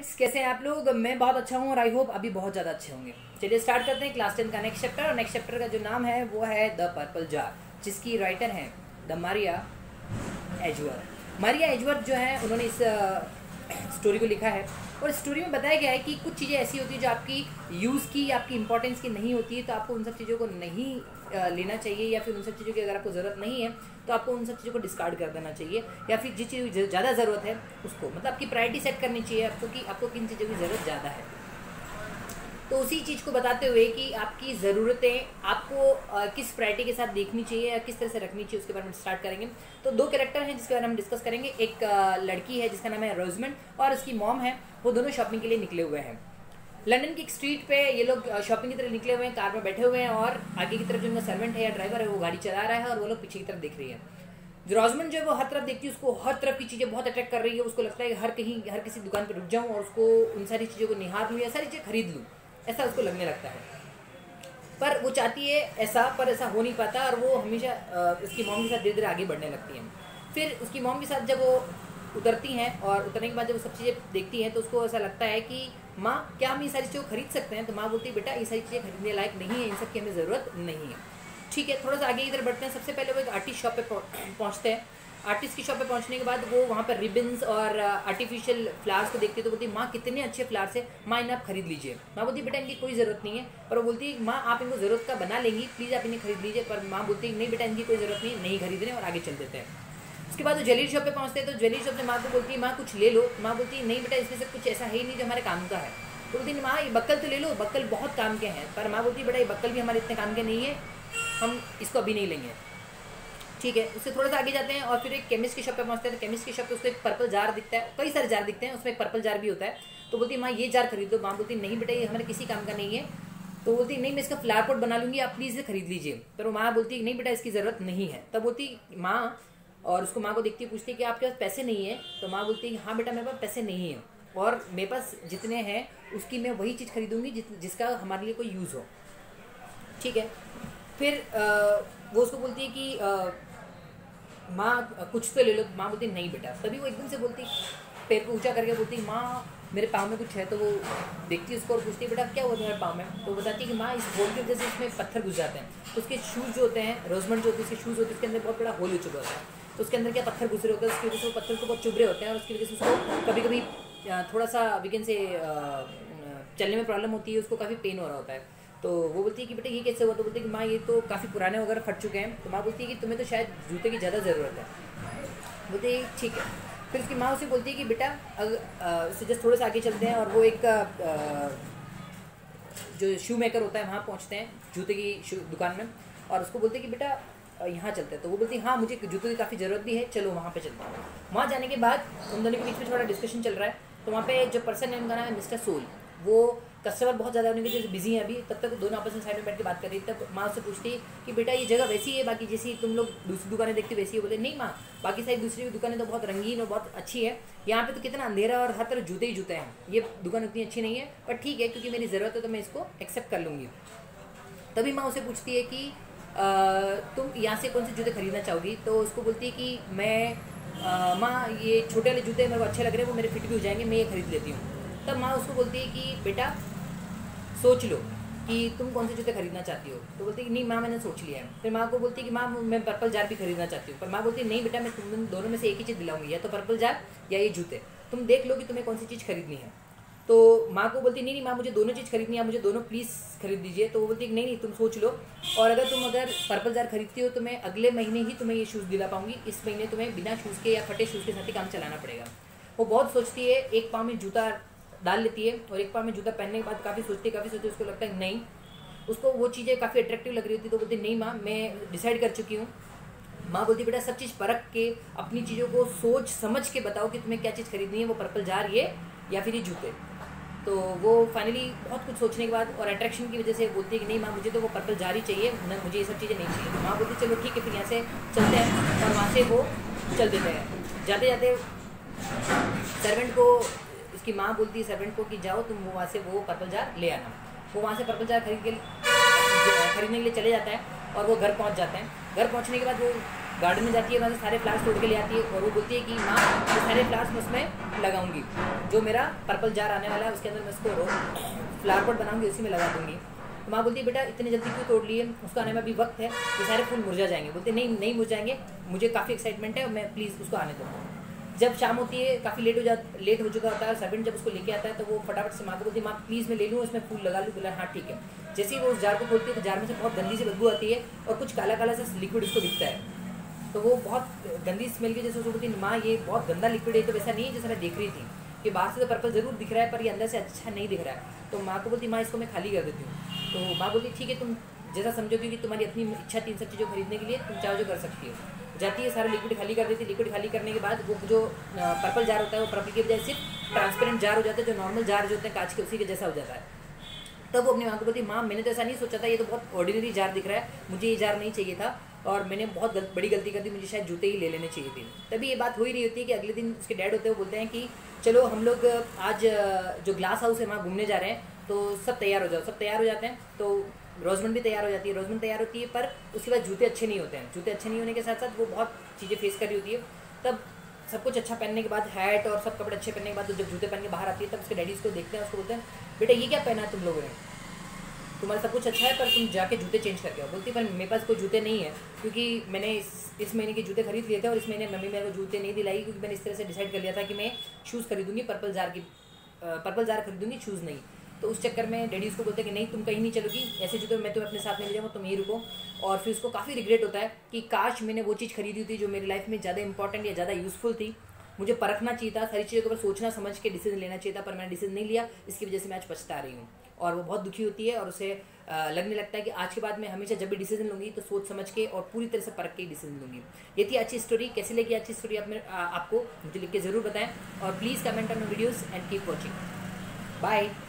Students, कैसे हैं आप लोग। मैं बहुत अच्छा हूँ और आई होप अभी बहुत ज़्यादा अच्छे होंगे। चलिए स्टार्ट करते हैं क्लास 10 का नेक्स्ट चैप्टर। और नेक्स्ट चैप्टर का जो नाम है वो है द पर्पल जार, जिसकी राइटर हैं the Maria Edgeworth. Maria Edgeworth जो है उन्होंने इस स्टोरी को लिखा है और स्टोरी में बताया गया है कि कुछ चीज़ें ऐसी होती है जो आपकी यूज़ की, आपकी इंपॉर्टेंस की नहीं होती है, तो आपको उन सब चीज़ों को नहीं लेना चाहिए, या फिर उन सब चीज़ों की अगर आपको ज़रूरत नहीं है तो आपको उन सब चीज़ों को डिस्कार्ड कर देना चाहिए, या फिर जिस चीज़ की ज़्यादा ज़रूरत है उसको, मतलब आपकी प्रायोरिटी सेट करनी चाहिए आपको कि आपको किन चीज़ों की ज़रूरत ज़्यादा है। तो उसी चीज़ को बताते हुए कि आपकी ज़रूरतें आपको किस प्रायोरिटी के साथ देखनी चाहिए या किस तरह से रखनी चाहिए, उसके बारे में स्टार्ट करेंगे। तो दो कैरेक्टर हैं जिसके बारे में हम डिस्कस करेंगे। एक लड़की है जिसका नाम है रोजमेंड और उसकी मॉम है। वो दोनों शॉपिंग के लिए निकले हुए हैं। लंदन की एक स्ट्रीट पे ये लोग शॉपिंग की तरफ निकले हुए हैं, कार में बैठे हुए हैं और आगे की तरफ जो उनका सर्वेंट है या ड्राइवर है वो गाड़ी चला रहा है और वो लोग पीछे की तरफ देख रही है। जो रोजमेंड जो है वो हर तरफ देखती है, उसको हर तरफ की चीज़ें बहुत अट्रैक्ट कर रही है। उसको लगता है कि हर किसी दुकान पर रुक जाऊँ और उसको उन सारी चीज़ों को निहार लूँ या सारी चीज़ें खरीद लूँ, ऐसा उसको लगने लगता है। पर वो चाहती है ऐसा, पर ऐसा हो नहीं पाता और वो हमेशा उसकी मॉम के साथ धीरे धीरे आगे बढ़ने लगती हैं। फिर उसकी मॉम के साथ जब वो उतरती हैं और उतरने के बाद जब वो सब चीज़ें देखती हैं तो उसको ऐसा लगता है कि माँ क्या हम ये सारी चीज़ें खरीद सकते हैं। तो माँ बोलती है बेटा ये सारी चीज़ें खरीदने लायक नहीं है, इन सब की हमें ज़रूरत नहीं है। ठीक है, थोड़ा सा आगे इधर बढ़ते हैं। सबसे पहले वो एक आर्टिस्ट शॉप पे पहुँचते हैं। आर्टिस्ट की शॉप पे पहुंचने के बाद वो वहाँ पर रिबन्स और आर्टिफिशियल फ्लावर्स को देखते तो बोलती माँ कितने अच्छे फ्लावर्स है, माँ इन्हें आप खरीद लीजिए। माँ बोलती बेटा इनकी कोई ज़रूरत नहीं है, पर वो बोलती है माँ आप इनको ज़रूरत का बना लेंगी, प्लीज़ आप इन्हें खरीद लीजिए। पर माँ बोलती है नहीं बेटा इनकी कोई ज़रूरत नहीं, नहीं खरीद रहे और आगे चल देते हैं। उसके बाद वो ज्वेलरी शॉप पे पहुँचते हैं तो ज्वेलरी शॉप से माँ को बोलती है माँ कुछ ले लो। माँ बोलती है नहीं बेटा इसमें से कुछ ऐसा है ही नहीं जो हमारे काम का है। तो बोलती है माँ ये बक्कल तो ले लो, बक्कल बहुत काम के हैं। पर माँ बोलती है बेटा ये बक्कल भी हमारे इतने काम के नहीं है, हम इसको अभी नहीं लेंगे। ठीक है, उससे थोड़ा सा आगे जाते हैं और फिर एक केमिस्ट की शॉप पे पहुंचते हैं। तो केमिस्ट की शॉप पे उसको एक पर्पल जार दिखता है, कई सारे जार दिखते हैं, उसमें एक पर्पल जार भी होता है। तो बोलती है माँ ये जार खरीद दो। माँ बोलती नहीं बेटा ये हमारे किसी काम का नहीं है। तो बोलती नहीं मैं इसका फ्लावर पॉट बना लूँगी, आप प्लीज़ इसे खरीद लीजिए। पर माँ बोलती नहीं बेटा इसकी ज़रूरत नहीं है। तब बोलती माँ और उसको माँ को देखती है, पूछती है कि आपके पास पैसे नहीं है। तो माँ बोलती है हाँ बेटा मेरे पास पैसे नहीं है और मेरे पास जितने हैं उसकी मैं वही चीज़ खरीदूँगी जिसका हमारे लिए कोई यूज़ हो। ठीक है, फिर वो उसको बोलती है कि माँ कुछ तो ले लो। माँ बोलती नहीं बेटा। तभी वो एकदम से बोलती, पैर को ऊंचा करके बोलती माँ मेरे पाँव में कुछ है। तो वो देखती है उसको और पूछती है बेटा क्या हुआ तुम्हारे पाँव में। तो वो बताती है कि माँ इस होल की वजह से इसमें पत्थर घुस जाते हैं। तो उसके शूज़ जो होते हैं, रोजमेंट जो होती है उसके शूज़ होते हैं, उसके अंदर बहुत बड़ा होल हो चुका होता है। तो उसके अंदर क्या पत्थर घुस रहे होते हैं, उसकी वजह से वो पत्थर को बहुत चुभ रहे होते हैं और उसकी वजह से उसको कभी कभी थोड़ा सा वीकेंड से चलने में प्रॉब्लम होती है, उसको काफ़ी पेन हो रहा होता है। तो वो बोलती है कि बेटा ये कैसे हुआ। तो बोलती है कि माँ ये तो काफ़ी पुराने वगैरह फट चुके हैं। तो माँ बोलती है कि तुम्हें तो शायद जूते की ज़्यादा ज़रूरत है। बोलती है ठीक है। फिर उसकी माँ उसे बोलती है कि बेटा उससे जस्ट थोड़ा सा आगे चलते हैं और वो एक जो शू मेकर होता है वहाँ पहुँचते हैं, जूते की दुकान में। और उसको बोलते हैं कि बेटा यहाँ चलते हैं। तो वो बोलती है हाँ मुझे जूतों की काफ़ी ज़रूरत भी है, चलो वहाँ पे चलते हैं। वहाँ जाने के बाद उन दोनों के बीच में थोड़ा डिस्कशन चल रहा है। तो वहाँ पे जो पर्सन है उनका नाम है मिस्टर सोल। वो कस्टमर बहुत ज़्यादा होने की वजह से बिजी हैं अभी। तब तक दोनों आपस में साइड में बैठ के बात कर रही है। तब माँ उससे पूछती है कि बेटा ये जगह वैसी है बाकी जैसी तुम लोग दूसरी दुकानें देखते वैसी है। बोले नहीं माँ, बाकी सारी दूसरी दुकानें तो बहुत रंगीन और बहुत अच्छी है, यहाँ पे तो कितना अंधेरा और हर तरफ जूते ही जूते हैं। ये दुकान उतनी अच्छी नहीं है पर ठीक है क्योंकि मेरी ज़रूरत है तो मैं इसको एक्सेप्ट कर लूँगी। तभी माँ उसे पूछती है कि तुम यहाँ से कौन से जूते खरीदना चाहोगी। तो उसको बोलती है कि मैं माँ ये छोटे वाले जूते मेरे को अच्छे लग रहे हैं, वो मेरे फिट भी हो जाएंगे, मैं ये खरीद लेती हूँ। तब माँ उसको बोलती है कि बेटा सोच लो कि तुम कौन से जूते खरीदना चाहती हो। तो बोलती है कि नहीं माँ मैंने सोच लिया है। फिर माँ को बोलती है कि माँ मैं पर्पल जार भी खरीदना चाहती हूँ। पर माँ बोलती है नहीं बेटा मैं तुम दोनों में से एक ही चीज़ दिलाऊंगी, या तो पर्पल जार या ये जूते, तुम देख लो कि तुम्हें कौन सी चीज़ खरीदनी है। तो माँ को बोलती नहीं माँ मुझे दोनों चीज़ खरीदनी है, मुझे दोनों प्लीज़ खरीद दीजिए। तो वो बोलती है कि नहीं तुम सोच लो, और अगर पर्पल जार खरीदती हो तो मैं अगले महीने ही तुम्हें ये शूज़ दिला पाऊंगी, इस महीने तुम्हें बिना शूज़ के या फटे शूज़ के साथ ही काम चलाना पड़ेगा। वो बहुत सोचती है, एक पाँव में जूता डाल लेती है और एक पाँव में जूता पहनने के बाद काफ़ी सोचती उसको लगता है नहीं, उसको वो चीज़ें काफ़ी अट्रैक्टिव लग रही होती। तो बोलती नहीं माँ मैं डिसाइड कर चुकी हूँ। माँ बोलती बेटा सब चीज़ परख के अपनी चीज़ों को सोच समझ के बताओ कि तुम्हें क्या चीज़ खरीदनी है, वो पर्पल जार ये या फिर ये जूते। तो वो फाइनली बहुत कुछ सोचने के बाद और अट्रैक्शन की वजह से बोलती है कि नहीं माँ मुझे तो वो पर्पल जार ही चाहिए, मुझे ये सब चीज़ें नहीं चाहिए। तो माँ बोलती चलो ठीक है फिर यहाँ से चलते हैं, और वहाँ से वो चल देते हैं। जाते जाते सर्वेंट को उसकी माँ बोलती है सर्वेंट को कि जाओ तुम वहाँ से वो पर्पल जार ले आना। वो वहाँ से पर्पल जार खरीदने के लिए चले जाता है और वो घर पहुँच जाते हैं। घर पहुँचने के बाद वो गार्डन में जाती है, वहाँ से सारे फ्लावर्स तोड़ के ले आती है और वो बोलती है कि माँ ये सारे फ्लावर्स मैं उसमें लगाऊंगी, जो मेरा पर्पल जार आने वाला है उसके अंदर मैं इसको फ्लावर पॉट बनाऊंगी, उसी में लगा दूंगी। तो माँ बोलती है बेटा इतनी जल्दी क्यों तोड़ लिए, उसको आने में अभी वक्त है, ये सारे फूल मुरझा जाएंगे। बोलते नहीं मुरझाएंगे, मुझे काफ़ी एक्साइटमेंट है, मैं प्लीज़ उसको आने दो। जब शाम होती है, काफ़ी लेट हो चुका होता है, सर्वेंट जब उसको लेके आता है तो वो फटाफट से माँ को बोलती है माँ प्लीज़ मैं ले लूँ, इसमें फूल लगा लूँ। बोला हाँ ठीक है। जैसे ही वो उस जार को खोलती है तो जार में से बहुत गंदी सी बदबू आती है और कुछ काला काला सा लिक्विड उसको दिखता है। तो वो बहुत गंदी स्मेल की जैसे उसको बोलती है माँ ये बहुत गंदा लिक्विड है, तो वैसा नहीं है जैसा मैं देख रही थी, कि बाहर से तो पर्पल ज़रूर दिख रहा है पर ये अंदर से अच्छा नहीं दिख रहा है। तो माँ को बोलती माँ इसको मैं खाली कर देती हूँ। तो माँ बोलती ठीक है तुम जैसा समझो, क्योंकि तुम्हारी अपनी इच्छा थी इन सब चीज़ों खरीदने के लिए, तुम चाहो जो कर सकती हो। जाती है, सारा लिक्विड खाली कर देती है। लिक्विड खाली करने के बाद वो जो पर्पल जार होता है वो पर्पल की बजाय सिर्फ ट्रांसपेरेंट जार हो जाता है, जो नॉर्मल जार जो होते हैं कांच के उसी के जैसा हो जाता है। तब वो अपनी माँ को बोलती माँ मैंने तो ऐसा नहीं सोचा था, ये तो बहुत ऑर्डिनरी जार दिख रहा है, मुझे ये जार नहीं चाहिए था और मैंने बहुत बड़ी गलती कर दी, मुझे शायद जूते ही ले लेने चाहिए थे। तभी ये बात हो ही रही होती है कि अगले दिन उसके डैड होते हैं, वो बोलते हैं कि चलो हम लोग आज जो ग्लास हाउस है वहाँ घूमने जा रहे हैं, तो सब तैयार हो जाओ। सब तैयार हो जाते हैं तो रोजमंड भी तैयार हो जाती है। रोजमंड तैयार होती है पर उसके बाद जूते अच्छे नहीं होते हैं। जूते अच्छे नहीं होने के साथ साथ वो बहुत चीज़ें फेस कर रही होती है। तब सब कुछ अच्छा पहनने के बाद, हैट और सब कपड़े अच्छे पहनने के बाद, तो जब जूते पहन के बाहर आती है तब उसके डैडी उसको देखते हैं, उसको बोलते हैं बेटा ये क्या पहना है तुम लोगों ने, तुम्हारा सब कुछ अच्छा है पर तुम जाके जूते चेंज करके आओ। बोलती पर मेरे पास कोई जूते नहीं है, क्योंकि मैंने इस महीने के जूते खरीद लिए थे और इस महीने मम्मी मेरे को जूते नहीं दिलाई, क्योंकि मैंने इस तरह से डिसाइड कर लिया था कि मैं शूज़ खरीदूंगी पर्पल जार खरीदूंगी, शूज़ नहीं। तो उस चक्कर में डैडी उसको बोलते हैं कि नहीं तुम कहीं नहीं चलोगी, ऐसे जूते मैं तुम्हें अपने साथ नहीं ले जाऊँगा, तुम यहीं रुको। और फिर उसको काफ़ी रिग्रेट होता है कि काश मैंने वो चीज़ खरीदी थी जो मेरी लाइफ में ज़्यादा इंपॉर्टेंट या ज़्यादा यूज़फुल थी। मुझे परखना चाहिए था, सारी चीज़ों के ऊपर सोचना समझ के डिसीजन लेना चाहिए था, पर मैंने डिसीजन नहीं लिया, इसकी वजह से मैं आज पछता रही हूँ। और वो बहुत दुखी होती है और उसे लगने लगता है कि आज के बाद मैं हमेशा जब भी डिसीजन लूँगी तो सोच समझ के और पूरी तरह से परख के ही डिसीजन लूँगी। ये थी अच्छी स्टोरी। कैसी लगी अच्छी स्टोरी आपको मुझे लिख के ज़रूर बताएं और please comment on videos and keep watching. Bye.